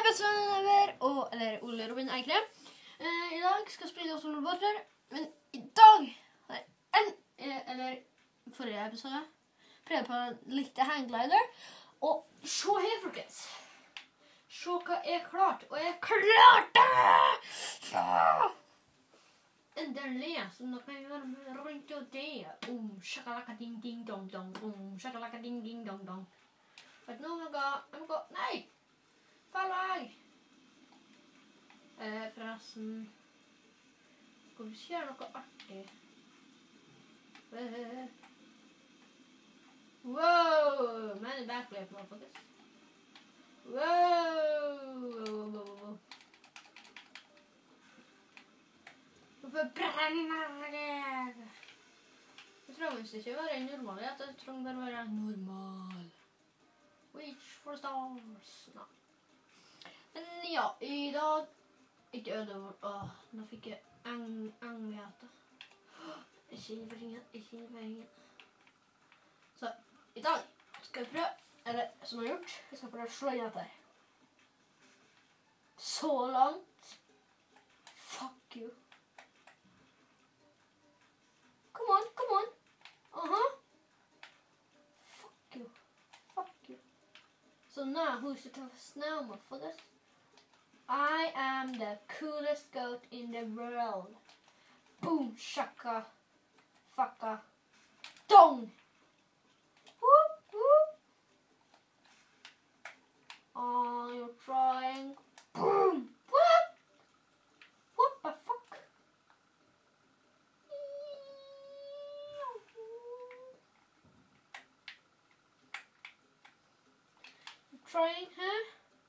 bestevenner eller Ole Robin Eikre. I dag skal jeg spille oss noen båter, men i dag eller forrige episode prøvde på litt hangglider. Og se her, folkens. Se hva jeg klarte, og jeg klarte! Endelig, så nå kan jeg være med rundt og det. Shakalaka ding ding dong dong. Shakalaka ding ding dong dong. But nå må jeg gå. Nei! Feil vei! Forresten. Skal vi se noe artig? Wow! Men det backflip nå, faktisk. Wow! Hvorfor brenner det? Jeg tror ikke være normal. Jeg tror bare være normal. Reach for the stars. Nei. Men ja, i dag ikke ødeord. Nå fikk jeg enghjerte. Jeg kjenner ingen. Så i dag skal vi prøve, eller som jeg har gjort, vi skal prøve å slå inn etter. Så langt. Fuck you. Come on, come on. Fuck you. Fuck you. So now, who's the toughest now, motherfuckers? I am the coolest goat in the world. Boom, shaka, fucka, dong. Whoop, whoop. Oh, you're trying. Boom, whoop. What the fuck? You're trying, huh?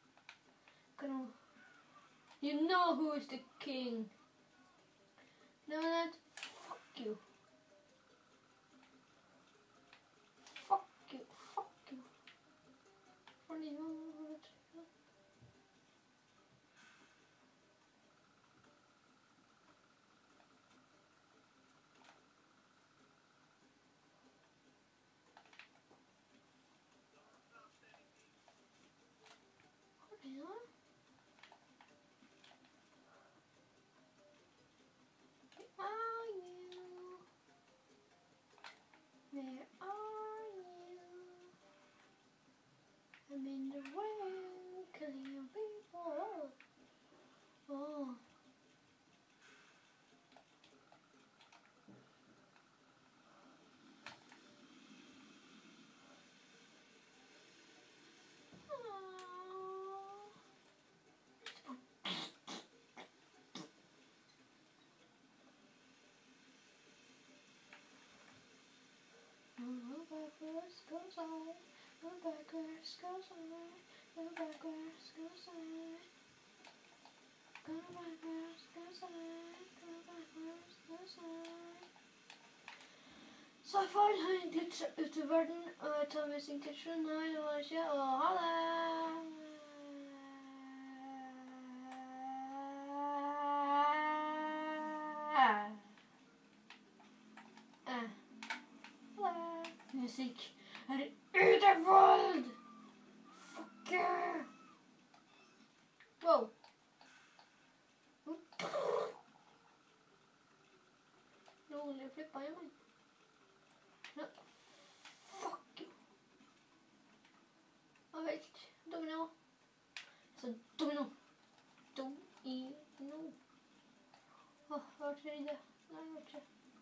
You know who is the king. No, that. Fuck you. Fuck you. Fuck you. Funny. Where are you? I'm in the rain, killing your people. Oh. Backwards goes on, go backwards goes on, go backwards goes on, go backwards goes on, go backwards goes on. Så jeg får litt ut i verden, og jeg tar med sin tidsjon. Nei, det var ikke, og ha det! Musikk er utevold! Fuck you! Wow! Rolig flippa jeg meg. Ja. Fuck you! Og vekt. Domino. Så domino. Domino. Åh, jeg var ikke redd. Nei, jeg var ikke.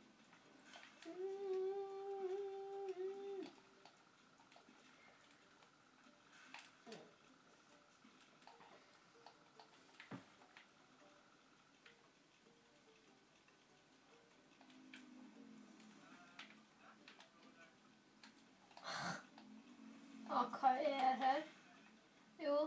Hva er her? Jo.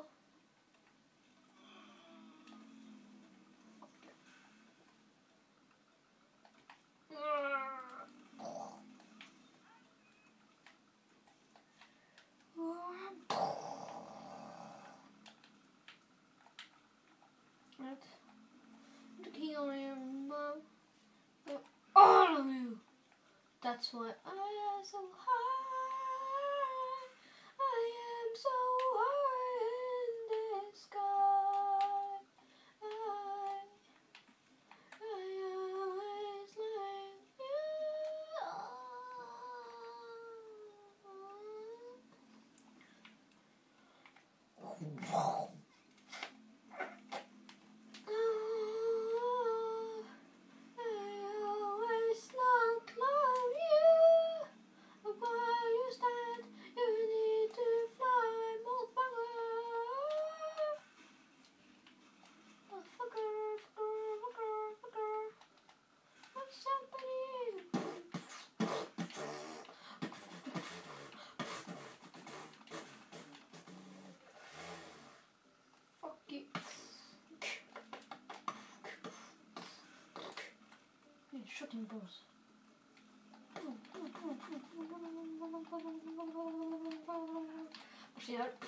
The king of your mom. All of you. That's why I am so high. I am so high in the sky. sweating balls. Kanskje gjør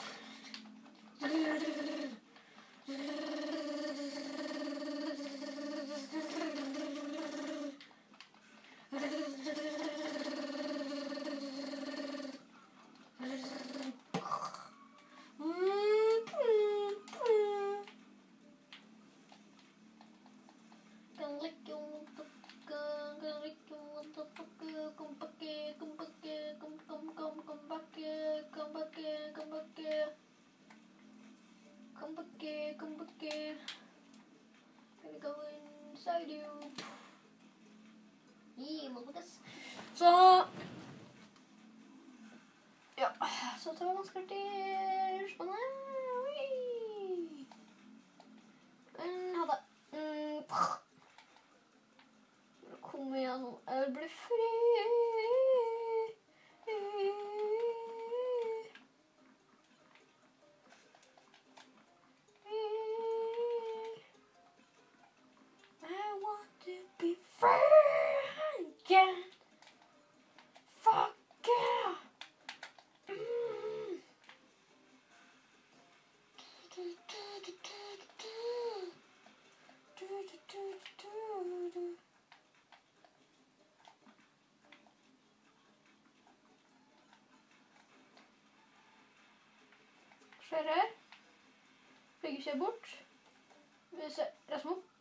Come back here. Gonna go inside you. Yeah, motherfuckers. Så ja, så tar vi vannskarter. Spennende. Ha det. Kom igjen nå. Jeg vil bli fri. Skjer her. Legger seg bort. Vi ser resten opp.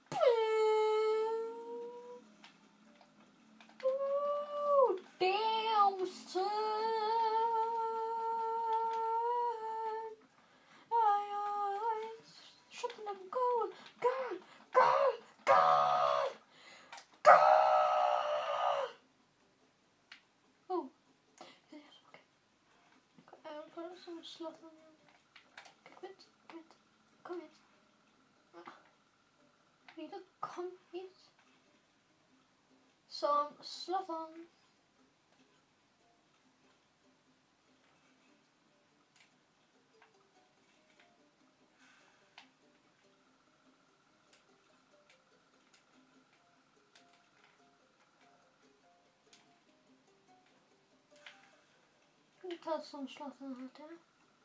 Damn, son. Shut them goal. Goal. Goal. Goal. Goal. Oh. Yes, okay. Jeg vil prøve som slått den. Kom hit. Rita, kom hit. Som Zlatan. Vi tar som Zlatan her til.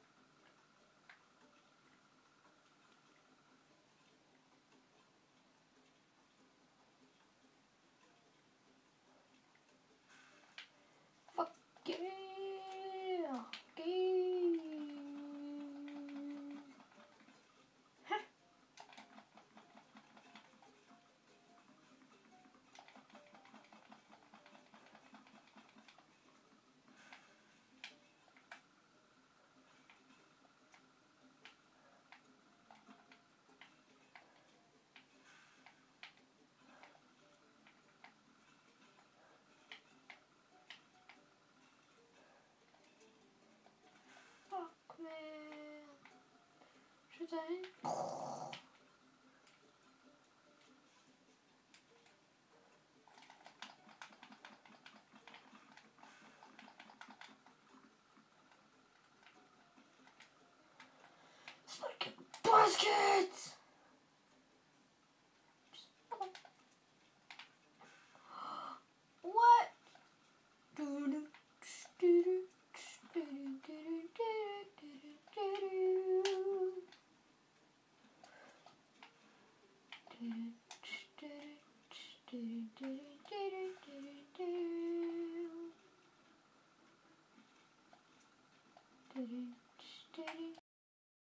Today. Spark basket.